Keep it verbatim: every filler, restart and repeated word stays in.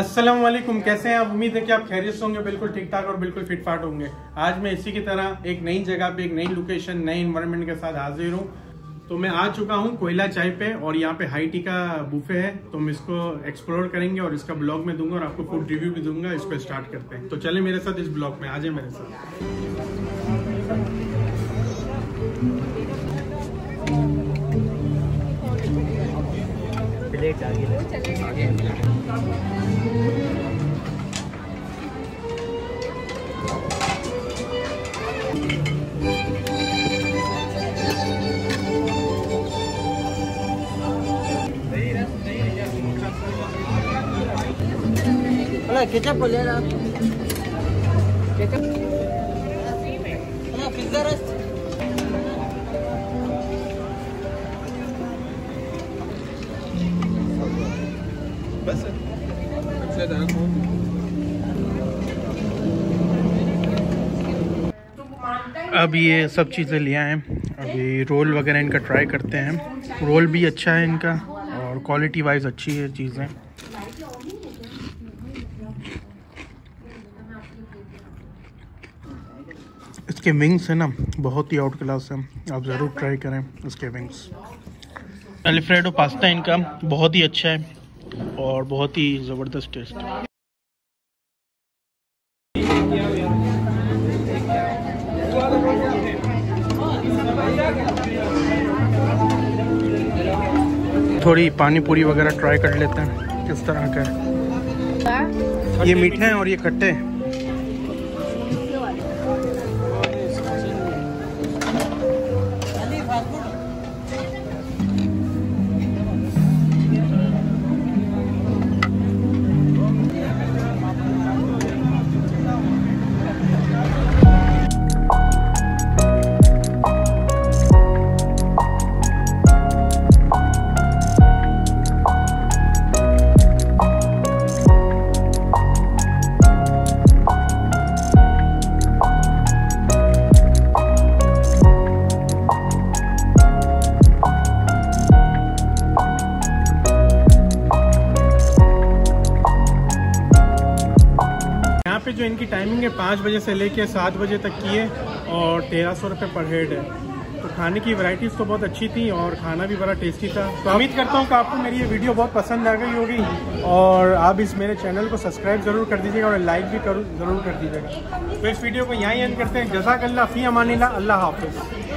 अस्सलाम वालेकुम, कैसे हैं आप? उम्मीद है कि आप खैरियत से होंगे, बिल्कुल ठीक ठाक और बिल्कुल फिट फाट होंगे। आज मैं इसी की तरह एक नई जगह पे, एक नई लोकेशन, नई इन्वायरमेंट के साथ हाजिर हूँ। तो मैं आ चुका हूँ कोयला चाय पे और यहाँ पे हाई टी का बुफे है, तो हम इसको एक्सप्लोर करेंगे और इसका ब्लॉग में दूंगा और आपको फूड रिव्यू भी दूंगा। इसको स्टार्ट करते हैं, तो चले मेरे साथ इस ब्लॉग में, आ जाए मेरे साथ। प्लेट आगे केचप ले रहा केचप पिज्जा रस बस अब ये सब चीज़ें ले आए हैं। अभी रोल वगैरह इनका ट्राई करते हैं। रोल भी अच्छा है इनका और क्वालिटी वाइज अच्छी है चीज़ें। इसके विंग्स है ना, बहुत ही आउट क्लास है, आप ज़रूर ट्राई करें इसके विंग्स। अल्फ्रेडो पास्ता इनका बहुत ही अच्छा है और बहुत ही ज़बरदस्त टेस्ट। थोड़ी पानी पूरी वगैरह ट्राई कर लेते हैं किस तरह का है। ये मीठे हैं और ये खट्टे हैं। पे जो इनकी टाइमिंग है पाँच बजे से लेके सात बजे तक की है और तेरह सौ रुपये पर हेड है। तो खाने की वैरायटीज़ तो बहुत अच्छी थी और खाना भी बड़ा टेस्टी था। तो उम्मीद करता हूँ कि आपको मेरी ये वीडियो बहुत पसंद आ गई होगी और आप इस मेरे चैनल को सब्सक्राइब ज़रूर कर दीजिएगा और लाइक भी करूँ ज़रूर कर दीजिएगा। तो इस वीडियो को यहीं एंड करते हैं। जज़ाकल्लाह फ़ी अमानिल्लाह, अल्लाह हाफ़िज़।